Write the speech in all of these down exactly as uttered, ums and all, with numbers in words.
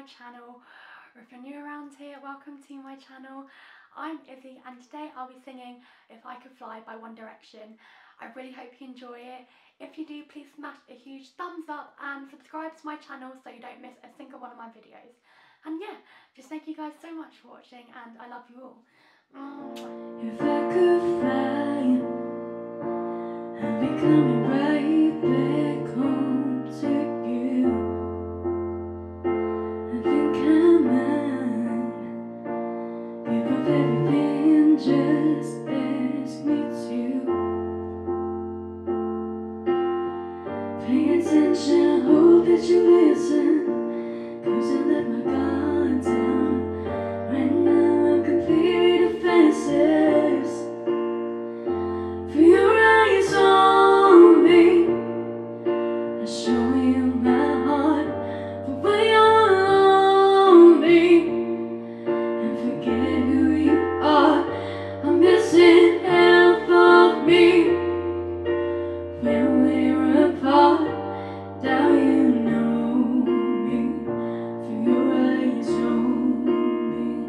my channel, or if you're new around here, welcome to my channel. I'm Izzy and today I'll be singing If I Could Fly by One Direction. I really hope you enjoy it. If you do, please smash a huge thumbs up and subscribe to my channel so you don't miss a single one of my videos. And yeah, just thank you guys so much for watching and I love you all. Mwah. If I could fly, I'd be coming right back home to you. I think I might give up everything, just ask me to. Pay attention, I hope that you listen, 'cause I let my guard down. Right now I'm completely defenseless. For your eyes on me, I show you my heart. But when you're on me and forget who you are, I'm missing half of me. When we're apart, now you know me. For your eyes on me,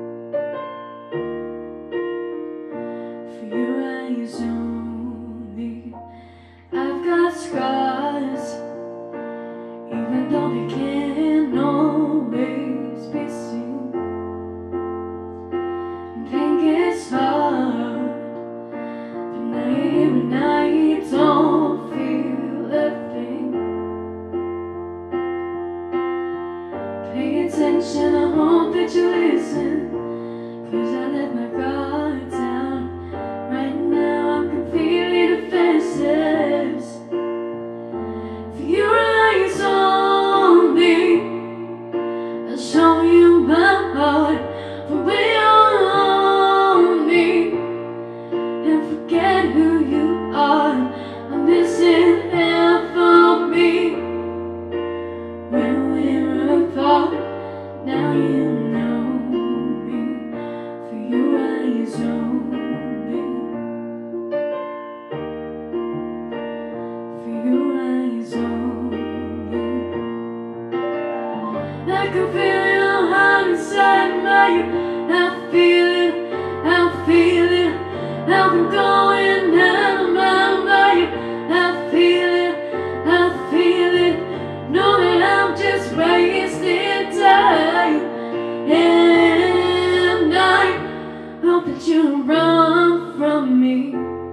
for your eyes only. I've got scars, even though they can't always be seen. Pain gets hard, but now you're here and I don't feel a thing. Pay attention, I hope that you listen, 'cause I let my guard down. Right now I'm completely defenseless. For your eyes on me, I'll show you my heart. For when you're on me and forget who you are, I'm missing half of me. When we're apart, now you know me. For your eyes only, for your eyes only. I can feel your heart inside my ear. I feel it, I feel it, I'm going out of my mind. I feel it, I feel it, know that I'm just wasting time. And I hope that you don't run from me.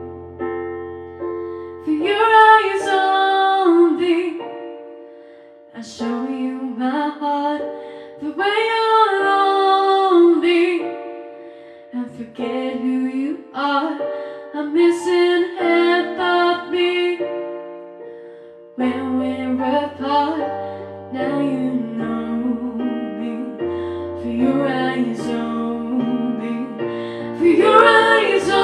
For your eyes only, I show you my heart. The way you're lonely and forget who you are, I'm missing half of me. When we're apart, now you know me. For your eyes only, for your eyes